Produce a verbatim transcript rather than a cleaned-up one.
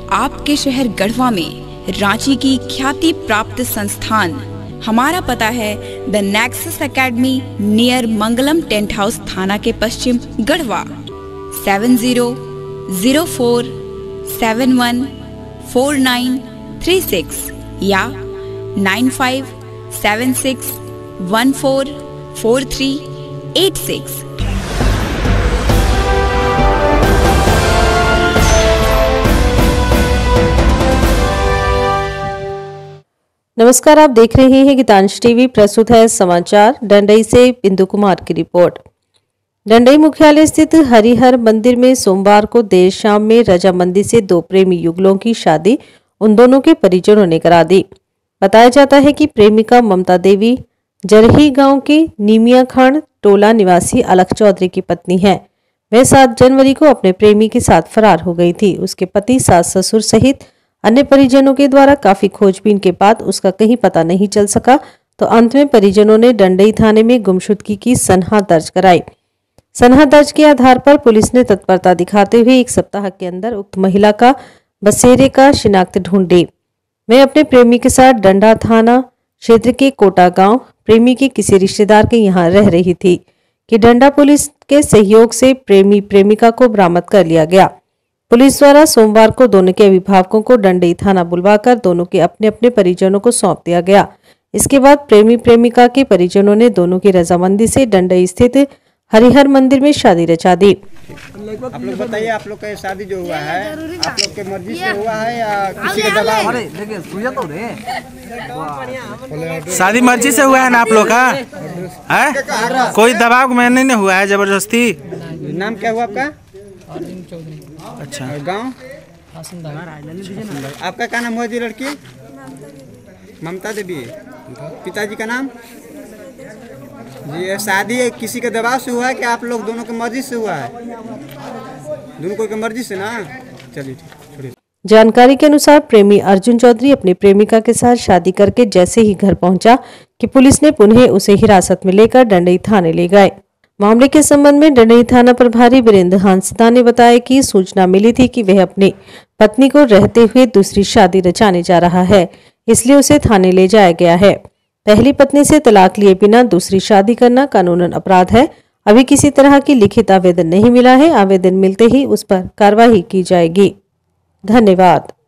आपके शहर गढ़वा में रांची की ख्याति प्राप्त संस्थान। हमारा पता है the nexus academy near Mangalam tent house थाना के पश्चिम Garhwa. Seven zero zero four seven one four nine three six या nine five seven six one four four three eight six. नमस्कार, आप देख रहे हैं गीतांश टीवी। प्रस्तुत है समाचार डंडई से बिंदु कुमार की रिपोर्ट। डंडई मुख्यालय स्थित हरिहर मंदिर में सोमवार को देर शाम में रजामंदी से दो प्रेमी युगलों की शादी उन दोनों के परिजनों ने करा दी। बताया जाता है कि प्रेमिका ममता देवी जरही गांव के नीमिया खान टोला निवासी अलख चौधरी की पत्नी है। वह सात जनवरी को अपने प्रेमी के साथ फरार हो गई थी। उसके पति, सास ससुर सहित अन्य परिजनों के द्वारा काफी खोजबीन के बाद उसका कहीं पता नहीं चल सका, तो अंत में परिजनों ने डंडई थाने में गुमशुदगी की सनहा दर्ज कराई। सनहा दर्ज के आधार पर पुलिस ने तत्परता दिखाते हुए एक सप्ताह के अंदर उक्त महिला का बसेरे का शिनाख्त ढूंढी। मैं अपने प्रेमी के साथ डंडा थाना क्षेत्र के कोटा गांव प्रेमी के किसी रिश्तेदार के यहाँ रह रही थी कि डंडा पुलिस के सहयोग से प्रेमी प्रेमिका को बरामद कर लिया गया। पुलिस द्वारा सोमवार को दोनों के अभिभावकों को डंडई थाना बुलवाकर दोनों के अपने अपने परिजनों को सौंप दिया गया। इसके बाद प्रेमी प्रेमिका के परिजनों ने दोनों की रजामंदी से डंडई स्थित हरिहर मंदिर में शादी रचा दी। आप लोग बताइए, आप लोग का शादी जो हुआ है आप लोग के मर्जी से हुआ है या किसी के दबाव? शादी मर्जी से हुआ है ना आप लोग का? है कोई दबाव में नहीं हुआ है, जबरदस्ती। नाम क्या हुआ आपका? अच्छा, गांव आपका क्या नाम हुआ जी? लड़की ममता देवी। पिताजी का नाम जी? शादी किसी के दबाव से हुआ है कि आप लोग दोनों की मर्जी से हुआ है? दोनों को की मर्जी से ना। चलिए ठीक। जानकारी के अनुसार प्रेमी अर्जुन चौधरी अपनी प्रेमिका के साथ शादी करके जैसे ही घर पहुंचा कि पुलिस ने पुनः उसे हिरासत में लेकर डंडई थाने ले गए। मामले के संबंध में डंडई थाना प्रभारी वीरेंद्र हांसदा ने बताया कि सूचना मिली थी कि वह अपनी पत्नी को रहते हुए दूसरी शादी रचाने जा रहा है, इसलिए उसे थाने ले जाया गया है। पहली पत्नी से तलाक लिए बिना दूसरी शादी करना कानूनन अपराध है। अभी किसी तरह की लिखित आवेदन नहीं मिला है। आवेदन मिलते ही उस पर कार्रवाई की जाएगी। धन्यवाद।